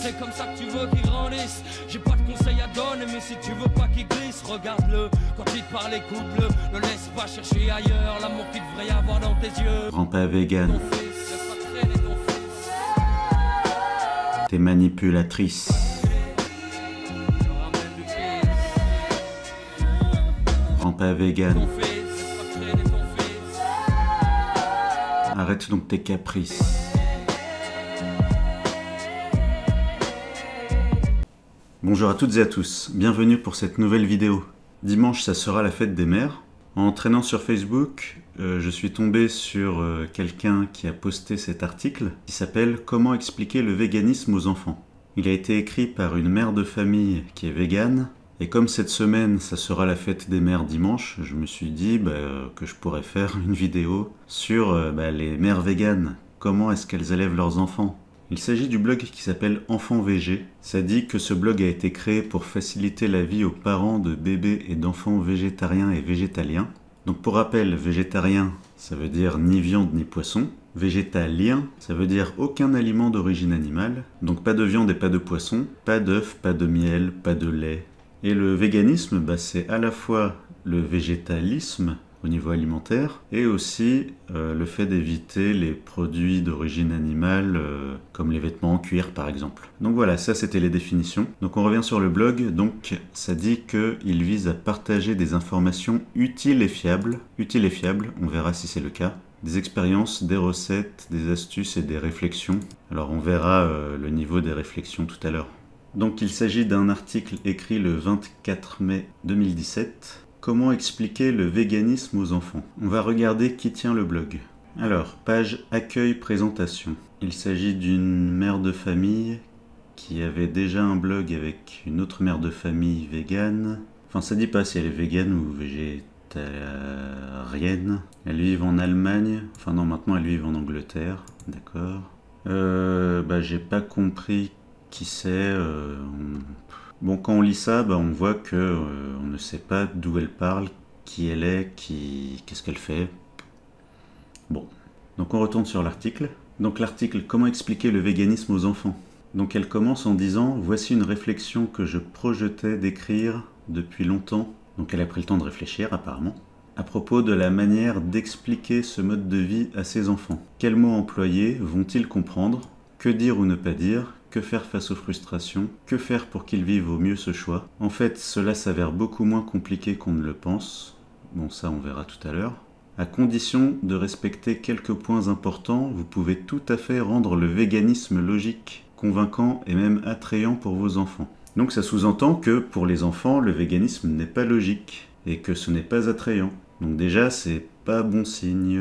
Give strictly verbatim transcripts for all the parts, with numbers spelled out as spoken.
c'est comme ça que tu veux qu'il grandisse. J'ai pas de conseils à donner, mais si tu veux pas qu'il glisse, regarde-le. Quand il te parle, écoute-le. Ne laisse pas chercher ailleurs l'amour qu'il devrait y avoir dans tes yeux. Rends pas vegan. Ton fils, laisse pas traîner ton fils. T'es manipulatrice. Ramène du fils. Rends pas vegan. Ton fils, laisse pas traîner ton fils. Arrête donc tes caprices. Bonjour à toutes et à tous, bienvenue pour cette nouvelle vidéo. Dimanche, ça sera la fête des mères. En traînant sur Facebook, euh, je suis tombé sur euh, quelqu'un qui a posté cet article qui s'appelle « Comment expliquer le véganisme aux enfants ». Il a été écrit par une mère de famille qui est végane, et comme cette semaine, ça sera la fête des mères dimanche, je me suis dit bah, euh, que je pourrais faire une vidéo sur euh, bah, les mères véganes. Comment est-ce qu'elles élèvent leurs enfants ? Il s'agit du blog qui s'appelle Enfants V G. Ça dit que ce blog a été créé pour faciliter la vie aux parents de bébés et d'enfants végétariens et végétaliens. Donc pour rappel, végétarien, ça veut dire ni viande ni poisson. Végétalien, ça veut dire aucun aliment d'origine animale. Donc pas de viande et pas de poisson, pas d'œufs, pas de miel, pas de lait. Et le véganisme, bah, c'est à la fois le végétalisme, au niveau alimentaire, et aussi euh, le fait d'éviter les produits d'origine animale, euh, comme les vêtements en cuir par exemple. Donc voilà, ça c'était les définitions. Donc on revient sur le blog, donc ça dit qu'il vise à partager des informations utiles et fiables, utiles et fiables, on verra si c'est le cas, des expériences, des recettes, des astuces et des réflexions. Alors on verra euh, le niveau des réflexions tout à l'heure. Donc il s'agit d'un article écrit le vingt-quatre mai deux mille dix-sept. Comment expliquer le véganisme aux enfants? On va regarder qui tient le blog. Alors, page accueil présentation. Il s'agit d'une mère de famille qui avait déjà un blog avec une autre mère de famille végane. Enfin, ça dit pas si elle est végane ou végétarienne. Elles vivent en Allemagne. Enfin non, maintenant elles vivent en Angleterre. D'accord. Euh, bah j'ai pas compris qui c'est. Euh, on... Bon, quand on lit ça, bah, on voit que euh, on ne sait pas d'où elle parle, qui elle est, qui... qu'est-ce qu'elle fait. Bon, donc on retourne sur l'article. Donc l'article « Comment expliquer le véganisme aux enfants ?» Donc elle commence en disant « Voici une réflexion que je projetais d'écrire depuis longtemps. » Donc elle a pris le temps de réfléchir apparemment. À propos de la manière d'expliquer ce mode de vie à ses enfants. Quels mots employer vont-ils comprendre? Que dire ou ne pas dire? Que faire face aux frustrations? Que faire pour qu'ils vivent au mieux ce choix? En fait, cela s'avère beaucoup moins compliqué qu'on ne le pense. Bon, ça on verra tout à l'heure. À condition de respecter quelques points importants, vous pouvez tout à fait rendre le véganisme logique, convaincant et même attrayant pour vos enfants. Donc ça sous-entend que pour les enfants, le véganisme n'est pas logique et que ce n'est pas attrayant. Donc déjà, c'est pas bon signe.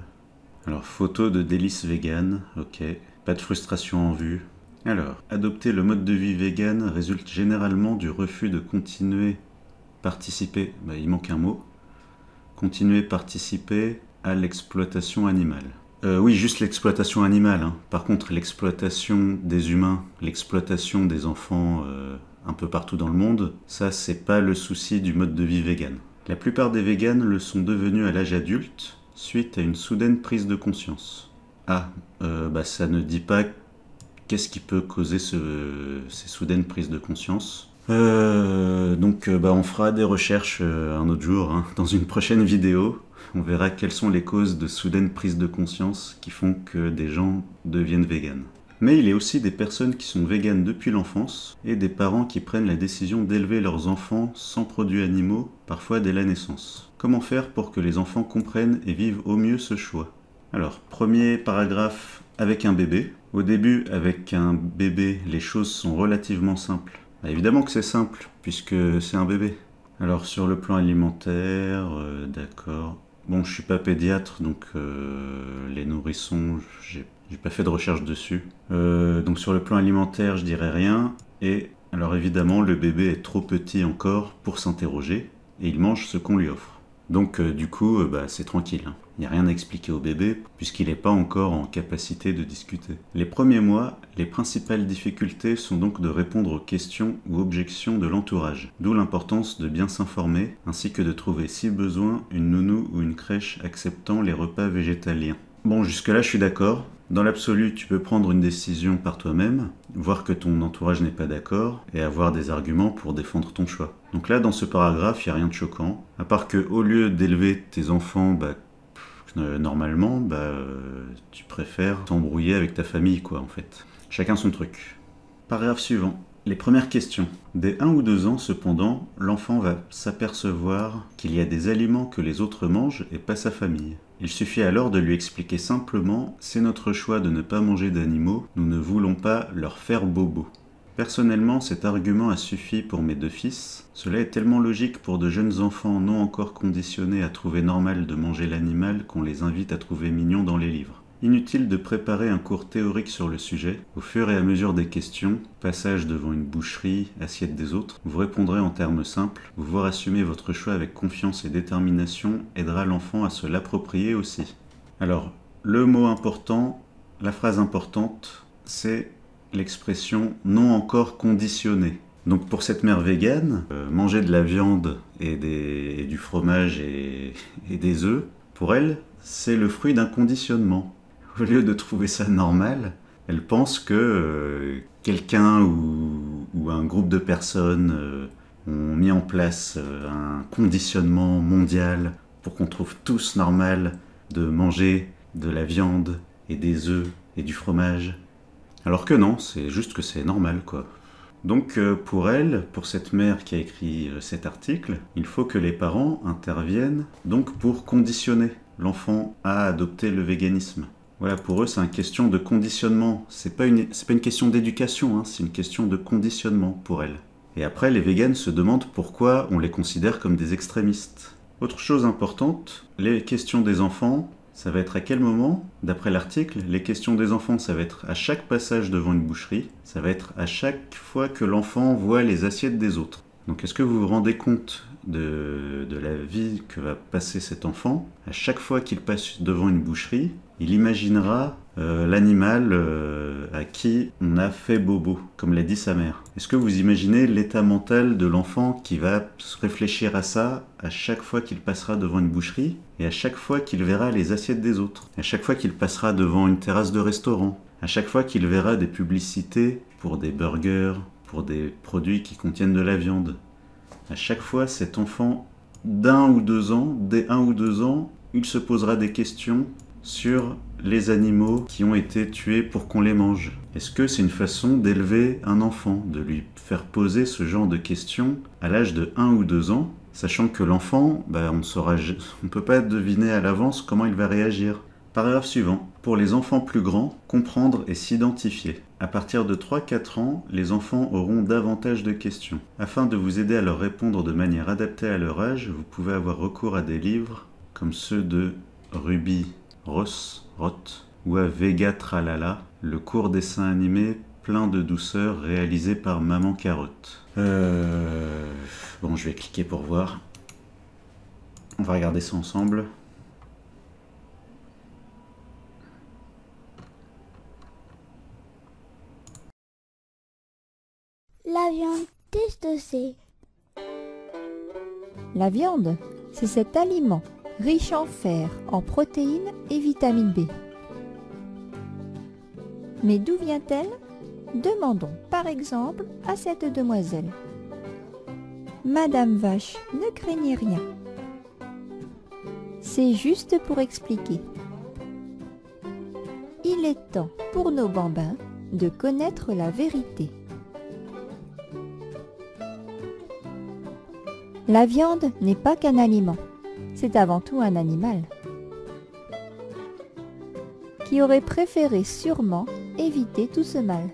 Alors, photo de délices vegan, ok. Pas de frustration en vue. Alors, adopter le mode de vie vegan résulte généralement du refus de continuer participer, bah, il manque un mot, continuer participer à l'exploitation animale. Euh, oui, juste l'exploitation animale. Hein. Par contre, l'exploitation des humains, l'exploitation des enfants euh, un peu partout dans le monde, ça c'est pas le souci du mode de vie vegan. La plupart des véganes le sont devenus à l'âge adulte suite à une soudaine prise de conscience. Ah, euh, bah ça ne dit pas qu'est-ce qui peut causer ce, ces soudaines prises de conscience. Euh, donc euh, bah, on fera des recherches euh, un autre jour, hein, dans une prochaine vidéo. On verra quelles sont les causes de soudaines prises de conscience qui font que des gens deviennent véganes. Mais il y a aussi des personnes qui sont véganes depuis l'enfance et des parents qui prennent la décision d'élever leurs enfants sans produits animaux, parfois dès la naissance. Comment faire pour que les enfants comprennent et vivent au mieux ce choix? Alors, premier paragraphe avec un bébé. Au début, avec un bébé, les choses sont relativement simples. Bah, évidemment que c'est simple, puisque c'est un bébé. Alors, sur le plan alimentaire, euh, d'accord. Bon, je suis pas pédiatre, donc euh, les nourrissons, j'ai j'ai pas fait de recherche dessus. Euh, donc sur le plan alimentaire, je dirais rien. Et alors évidemment, le bébé est trop petit encore pour s'interroger, et il mange ce qu'on lui offre. Donc euh, du coup, euh, bah, c'est tranquille. Hein. Il n'y a rien à expliquer au bébé, puisqu'il n'est pas encore en capacité de discuter. Les premiers mois, les principales difficultés sont donc de répondre aux questions ou objections de l'entourage. D'où l'importance de bien s'informer, ainsi que de trouver si besoin une nounou ou une crèche acceptant les repas végétaliens. Bon, jusque-là, je suis d'accord. Dans l'absolu, tu peux prendre une décision par toi-même, voir que ton entourage n'est pas d'accord et avoir des arguments pour défendre ton choix. Donc là, dans ce paragraphe, il n'y a rien de choquant, à part que au lieu d'élever tes enfants bah, euh, normalement, bah, euh, tu préfères t'embrouiller avec ta famille, quoi, en fait. Chacun son truc. Paragraphe suivant. Les premières questions. Dès un ou deux ans, cependant, l'enfant va s'apercevoir qu'il y a des aliments que les autres mangent et pas sa famille. Il suffit alors de lui expliquer simplement « c'est notre choix de ne pas manger d'animaux, nous ne voulons pas leur faire bobo ». Personnellement, cet argument a suffi pour mes deux fils. Cela est tellement logique pour de jeunes enfants non encore conditionnés à trouver normal de manger l'animal qu'on les invite à trouver mignon dans les livres. Inutile de préparer un cours théorique sur le sujet. Au fur et à mesure des questions, passage devant une boucherie, assiette des autres, vous répondrez en termes simples. Vous voir assumer votre choix avec confiance et détermination aidera l'enfant à se l'approprier aussi. Alors, le mot important, la phrase importante, c'est l'expression « non encore conditionné ». Donc pour cette mère végane, euh, manger de la viande et, des, et du fromage et, et des œufs, pour elle, c'est le fruit d'un conditionnement. Au lieu de trouver ça normal, elle pense que euh, quelqu'un ou, ou un groupe de personnes euh, ont mis en place euh, un conditionnement mondial pour qu'on trouve tous normal de manger de la viande et des œufs et du fromage. Alors que non, c'est juste que c'est normal, quoi. Donc euh, pour elle, pour cette mère qui a écrit euh, cet article, il faut que les parents interviennent donc pour conditionner l'enfant à adopter le véganisme. Voilà, pour eux, c'est une question de conditionnement. C'est pas une, c'est pas une question d'éducation, hein, c'est une question de conditionnement pour elles. Et après, les véganes se demandent pourquoi on les considère comme des extrémistes. Autre chose importante, les questions des enfants, ça va être à quel moment? D'après l'article, les questions des enfants, ça va être à chaque passage devant une boucherie, ça va être à chaque fois que l'enfant voit les assiettes des autres. Donc est-ce que vous vous rendez compte de, de la vie que va passer cet enfant? À chaque fois qu'il passe devant une boucherie, il imaginera euh, l'animal euh, à qui on a fait bobo, comme l'a dit sa mère. Est-ce que vous imaginez l'état mental de l'enfant qui va se réfléchir à ça à chaque fois qu'il passera devant une boucherie et à chaque fois qu'il verra les assiettes des autres, à chaque fois qu'il passera devant une terrasse de restaurant, à chaque fois qu'il verra des publicités pour des burgers, pour des produits qui contiennent de la viande. À chaque fois, cet enfant d'un ou deux ans, dès un ou deux ans, il se posera des questions sur les animaux qui ont été tués pour qu'on les mange. Est-ce que c'est une façon d'élever un enfant, de lui faire poser ce genre de questions à l'âge de un ou deux ans, sachant que l'enfant, bah, on ne peut pas deviner à l'avance comment il va réagir. Paragraphe suivant. Pour les enfants plus grands, comprendre et s'identifier. À partir de trois à quatre ans, les enfants auront davantage de questions. Afin de vous aider à leur répondre de manière adaptée à leur âge, vous pouvez avoir recours à des livres comme ceux de Ruby Ross Roth ou à Vega Tralala, le court dessin animé plein de douceur réalisé par Maman Carotte. Euh... Bon, je vais cliquer pour voir. On va regarder ça ensemble. La viande, qu'est-ce que c'est? La viande, c'est cet aliment riche en fer, en protéines et vitamine B. Mais d'où vient-elle? Demandons par exemple à cette demoiselle. Madame Vache, ne craignez rien. C'est juste pour expliquer. Il est temps pour nos bambins de connaître la vérité. La viande n'est pas qu'un aliment, c'est avant tout un animal, qui aurait préféré sûrement éviter tout ce mal.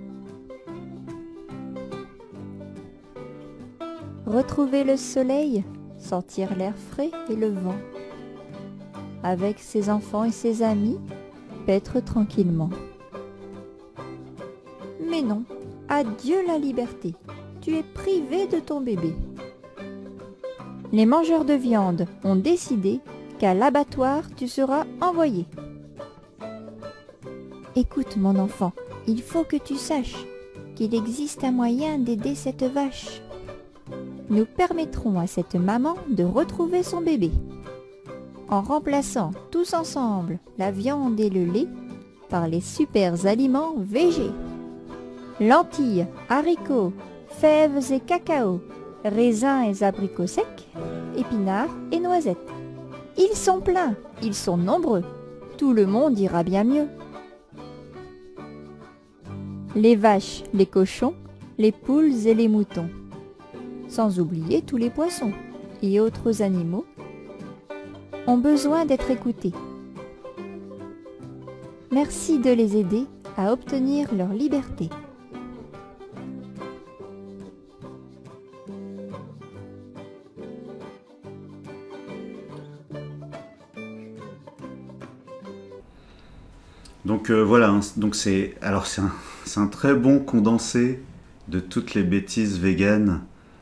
Retrouver le soleil, sentir l'air frais et le vent, avec ses enfants et ses amis, paître tranquillement. Mais non, adieu la liberté, tu es privé de ton bébé. Les mangeurs de viande ont décidé qu'à l'abattoir, tu seras envoyé. Écoute mon enfant, il faut que tu saches qu'il existe un moyen d'aider cette vache. Nous permettrons à cette maman de retrouver son bébé. En remplaçant tous ensemble la viande et le lait par les super aliments végés. lentilles, haricots, fèves et cacao, raisins et abricots secs, épinards et noisettes. Ils sont pleins, ils sont nombreux, tout le monde ira bien mieux. Les vaches, les cochons, les poules et les moutons, sans oublier tous les poissons et autres animaux, ont besoin d'être écoutés. Merci de les aider à obtenir leur liberté. Donc euh, voilà, hein, donc c'est alors c'est un, c'est un très bon condensé de toutes les bêtises véganes,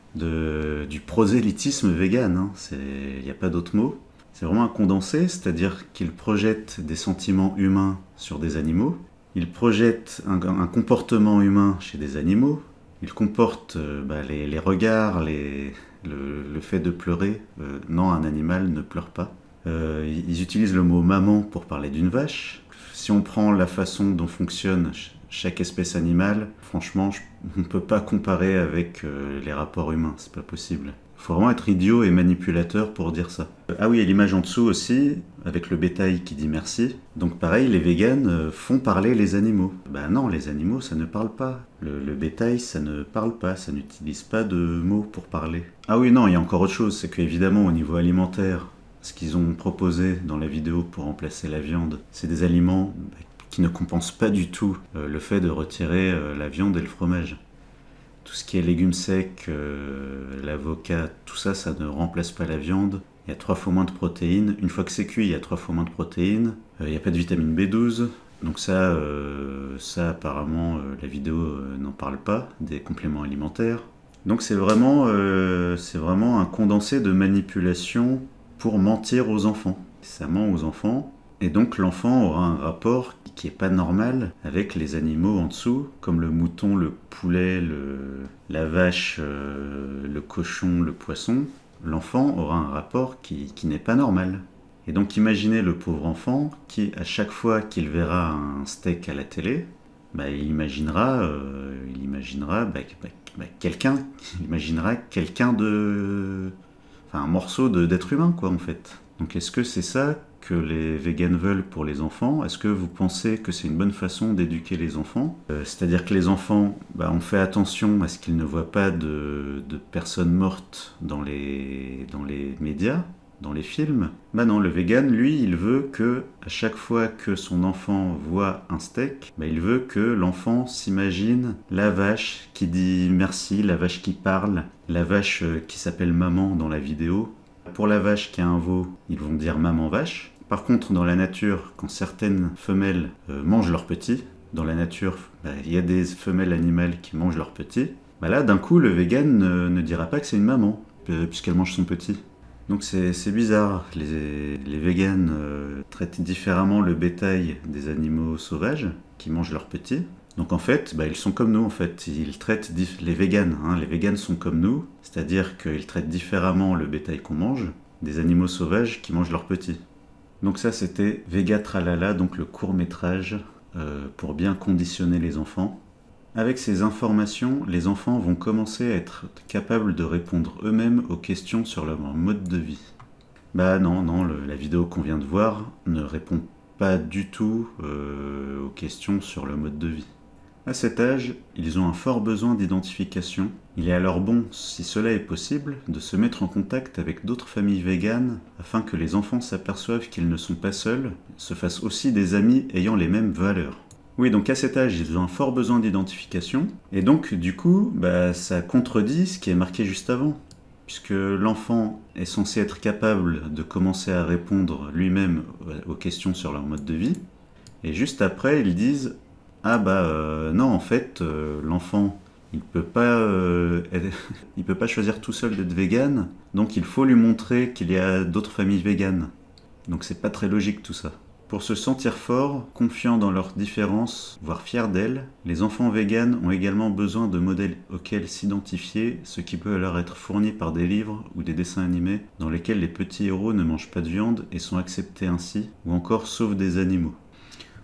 de, du prosélytisme vegan, hein, il n'y a pas d'autre mot. C'est vraiment un condensé, c'est-à-dire qu'il projette des sentiments humains sur des animaux, il projette un, un comportement humain chez des animaux, il comporte euh, bah, les, les regards, les, le, le fait de pleurer. Euh, non, un animal ne pleure pas. Euh, ils utilisent le mot maman pour parler d'une vache. Si on prend la façon dont fonctionne chaque espèce animale, franchement, on ne peut pas comparer avec euh, les rapports humains, c'est pas possible. Il faut vraiment être idiot et manipulateur pour dire ça. Ah oui, et l'image en dessous aussi, avec le bétail qui dit merci. Donc pareil, les véganes euh, font parler les animaux. Ben non, les animaux, ça ne parle pas. Le, le bétail, ça ne parle pas, ça n'utilise pas de mots pour parler. Ah oui, non, il y a encore autre chose, c'est qu'évidemment, au niveau alimentaire, ce qu'ils ont proposé dans la vidéo pour remplacer la viande, c'est des aliments qui ne compensent pas du tout euh, le fait de retirer euh, la viande et le fromage. Tout ce qui est légumes secs, euh, l'avocat, tout ça, ça ne remplace pas la viande. Il y a trois fois moins de protéines. Une fois que c'est cuit, il y a trois fois moins de protéines. Euh, il n'y a pas de vitamine B douze. Donc ça, euh, ça apparemment, euh, la vidéo euh, n'en parle pas, des compléments alimentaires. Donc c'est vraiment, euh, c'est vraiment un condensé de manipulation pour mentir aux enfants. Ça ment aux enfants, et donc l'enfant aura un rapport qui n'est pas normal avec les animaux en dessous, comme le mouton, le poulet, le, la vache, euh, le cochon, le poisson. L'enfant aura un rapport qui, qui n'est pas normal. Et donc imaginez le pauvre enfant qui, à chaque fois qu'il verra un steak à la télé, bah, il imaginera, euh, il imaginera bah, bah, bah, quelqu'un, il imaginera quelqu'un de... Enfin, un morceau de, d'être humain, quoi, en fait. Donc, est-ce que c'est ça que les véganes veulent pour les enfants? Est-ce que vous pensez que c'est une bonne façon d'éduquer les enfants? euh, C'est-à-dire que les enfants, bah, on fait attention à ce qu'ils ne voient pas de, de personnes mortes dans les, dans les médias, dans les films. Bah non, le vegan, lui, il veut que, à chaque fois que son enfant voit un steak, bah, il veut que l'enfant s'imagine la vache qui dit merci, la vache qui parle, la vache qui s'appelle maman dans la vidéo. Pour la vache qui a un veau, ils vont dire maman vache. Par contre, dans la nature, quand certaines femelles euh, mangent leurs petits, dans la nature, bah, il y a des femelles animales qui mangent leurs petits, bah là, d'un coup, le vegan ne, ne dira pas que c'est une maman, euh, puisqu'elle mange son petit. Donc c'est, c'est bizarre, les, les véganes euh, traitent différemment le bétail des animaux sauvages qui mangent leurs petits. Donc en fait, bah, ils sont comme nous en fait, ils traitent dif- les véganes, hein, les véganes sont comme nous, c'est-à-dire qu'ils traitent différemment le bétail qu'on mange des animaux sauvages qui mangent leurs petits. Donc ça c'était Vega Tralala, donc le court-métrage euh, pour bien conditionner les enfants. Avec ces informations, les enfants vont commencer à être capables de répondre eux-mêmes aux questions sur leur mode de vie. Bah non, non, le, la vidéo qu'on vient de voir ne répond pas du tout euh, aux questions sur le mode de vie. À cet âge, ils ont un fort besoin d'identification. Il est alors bon, si cela est possible, de se mettre en contact avec d'autres familles véganes afin que les enfants s'aperçoivent qu'ils ne sont pas seuls, se fassent aussi des amis ayant les mêmes valeurs. Oui, donc à cet âge, ils ont un fort besoin d'identification, et donc du coup, bah, ça contredit ce qui est marqué juste avant, puisque l'enfant est censé être capable de commencer à répondre lui-même aux questions sur leur mode de vie, et juste après, ils disent « Ah bah euh, non, en fait, euh, l'enfant, il peut pas, euh, il peut pas choisir tout seul d'être vegan, donc il faut lui montrer qu'il y a d'autres familles véganes. » Donc c'est pas très logique tout ça. Pour se sentir forts, confiants dans leurs différences, voire fiers d'elles, les enfants véganes ont également besoin de modèles auxquels s'identifier, ce qui peut leur être fourni par des livres ou des dessins animés dans lesquels les petits héros ne mangent pas de viande et sont acceptés ainsi, ou encore sauvent des animaux.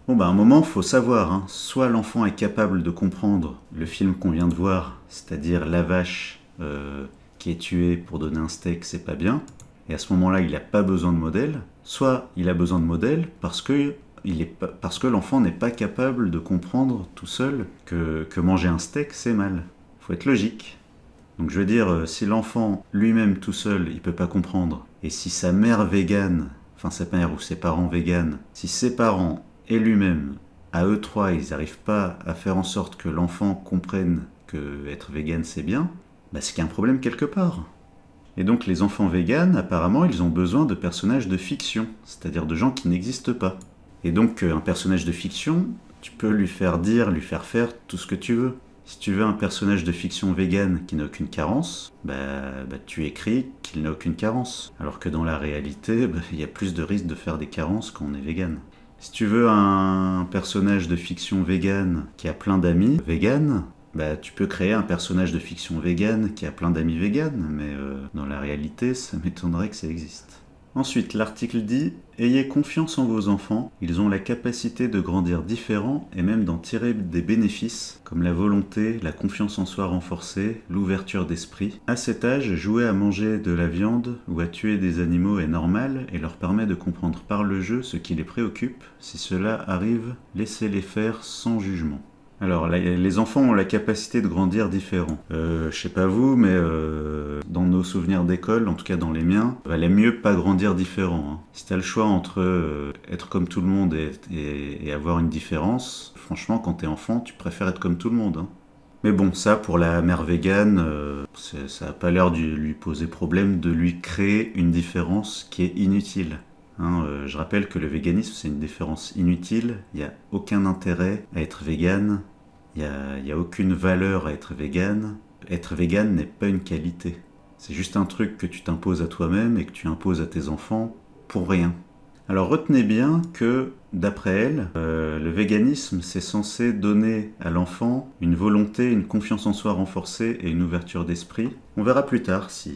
Bon bah à un moment, faut savoir, hein, soit l'enfant est capable de comprendre le film qu'on vient de voir, c'est-à-dire la vache euh, qui est tuée pour donner un steak, c'est pas bien, et à ce moment-là, il n'a pas besoin de modèle, soit il a besoin de modèle parce que, il est pas, parce que l'enfant n'est pas capable de comprendre tout seul que, que manger un steak, c'est mal. Faut être logique. Donc je veux dire, si l'enfant lui-même tout seul, il peut pas comprendre, et si sa mère végane, enfin sa mère ou ses parents véganes, si ses parents et lui-même, à eux trois, ils n'arrivent pas à faire en sorte que l'enfant comprenne que être vegan c'est bien, bah c'est qu'il y a un problème quelque part. Et donc les enfants véganes, apparemment, ils ont besoin de personnages de fiction, c'est-à-dire de gens qui n'existent pas. Et donc un personnage de fiction, tu peux lui faire dire, lui faire faire tout ce que tu veux. Si tu veux un personnage de fiction vegan qui n'a aucune carence, bah, bah tu écris qu'il n'a aucune carence. Alors que dans la réalité, bah, y a plus de risques de faire des carences quand on est vegan. Si tu veux un personnage de fiction vegan qui a plein d'amis vegan, bah tu peux créer un personnage de fiction vegan qui a plein d'amis vegan, mais euh, dans la réalité, ça m'étonnerait que ça existe. Ensuite, l'article dit « Ayez confiance en vos enfants, ils ont la capacité de grandir différents et même d'en tirer des bénéfices, comme la volonté, la confiance en soi renforcée, l'ouverture d'esprit. À cet âge, jouer à manger de la viande ou à tuer des animaux est normal et leur permet de comprendre par le jeu ce qui les préoccupe. Si cela arrive, laissez-les faire sans jugement. » Alors, les enfants ont la capacité de grandir différents. Euh, je sais pas vous, mais euh, dans nos souvenirs d'école, en tout cas dans les miens, il valait mieux pas grandir différent. Hein. Si t'as le choix entre euh, être comme tout le monde et, et, et avoir une différence, franchement, quand t'es enfant, tu préfères être comme tout le monde. Hein. Mais bon, ça, pour la mère végane, euh, ça a pas l'air de lui poser problème de lui créer une différence qui est inutile. Hein, euh, je rappelle que le véganisme, c'est une différence inutile, il n'y a aucun intérêt à être végane, il n'y a, y a aucune valeur à être végane. Être végane n'est pas une qualité. C'est juste un truc que tu t'imposes à toi-même et que tu imposes à tes enfants pour rien. Alors retenez bien que, d'après elle, euh, le véganisme, c'est censé donner à l'enfant une volonté, une confiance en soi renforcée et une ouverture d'esprit. On verra plus tard si,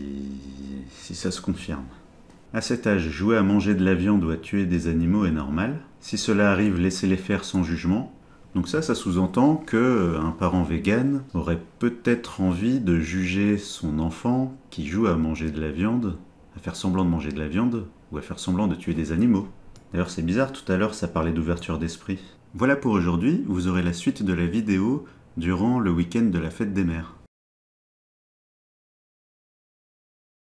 si ça se confirme. À cet âge, jouer à manger de la viande ou à tuer des animaux est normal. Si cela arrive, laissez-les faire sans jugement. Donc ça, ça sous-entend qu'un parent vegan aurait peut-être envie de juger son enfant qui joue à manger de la viande, à faire semblant de manger de la viande, ou à faire semblant de tuer des animaux. D'ailleurs, c'est bizarre, tout à l'heure, ça parlait d'ouverture d'esprit. Voilà pour aujourd'hui, vous aurez la suite de la vidéo durant le week-end de la fête des mères.